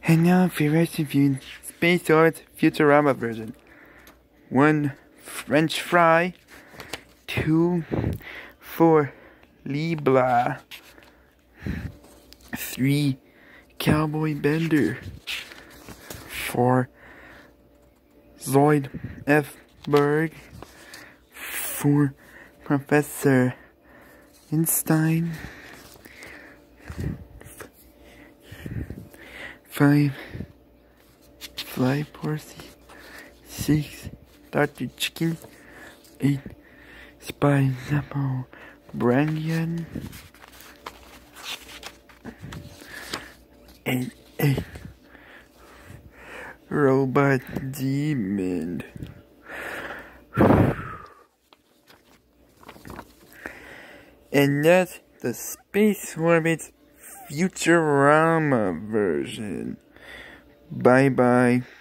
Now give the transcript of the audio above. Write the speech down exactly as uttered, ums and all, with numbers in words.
And now for the rest of you, Space Orbit's Futurama version. One French fry. Two for Libra. Three Cowboy Bender. Four Zoid F. Berg. Four Professor Einstein. Five Fly Porcy. Six Doctor Chicken. Eight Spy Zappo Brandian. And eight Robot Demon. And that's the Space Orbit Futurama version. Bye bye.